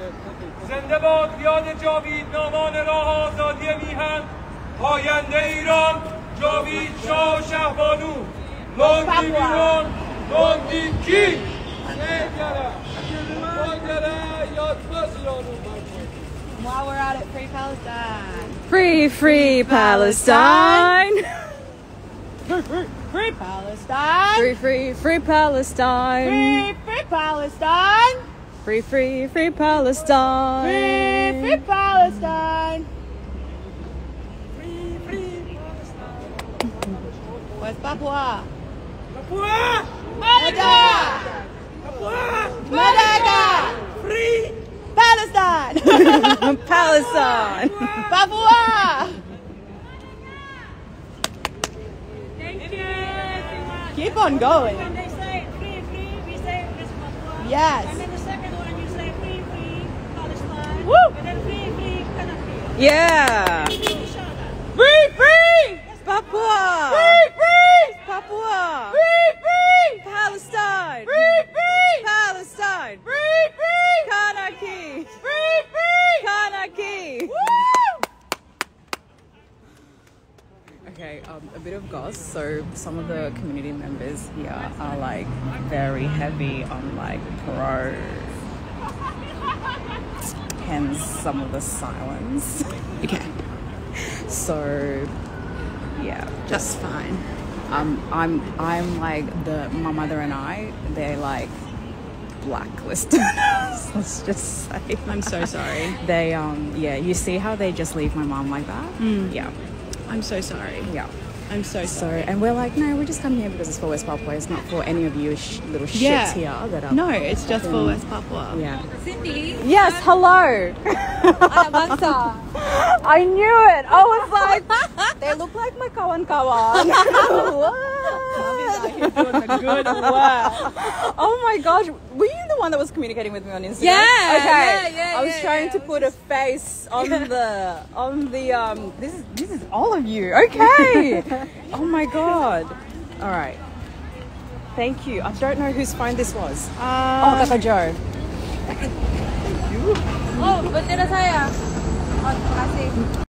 زنده باد یاد جاویدنامان راه آزادی میهن پاینده ایران جاوید شاه و شهبانو لوندی بیرون لوندی کی While we're at it, Free Palestine. Free Palestine. Free Palestine. Free Palestine. Free Palestine. Free Palestine. Free Palestine. Where's Papua? Madagascar. Free Palestine. Palestine. Papua. Thank you. Keep on going. When they say free, we say this Papua. Yes. And then the second one you say free, Palestine. Woo. And then free, Canada. Yeah. Free. Papua. Free. Papua. Free. Palestine. Free. Palestine. Free. Kanaki. Free. Kanaki. Woo! Okay, a bit of goss. So some of the community members here are like very heavy on like pro. Hence some of the silence. Okay. So yeah, That's fine. I'm like my mother and they're like blacklisted. Let's just say. I'm so sorry. They yeah, you see how they just leave my mom like that? Yeah. I'm so sorry. Yeah. I'm so So, sorry. and we're like, no, we just come here because it's for West Papua. It's not for any of you little shits here that are. No, it's just for West Papua. Yeah. Cindy. Yes, hello. I knew it. I was like, they look like my kawan-kawan. You're doing a good work. Oh my gosh, were you the one that was communicating with me on Instagram? Yeah, Okay. yeah, I was trying to put a face on the this is all of you. Okay. Oh my god. All right. Thank you. I don't know whose phone this was. Oh, Kaka Joe. Oh, bendera saya. Oh, terima kasih.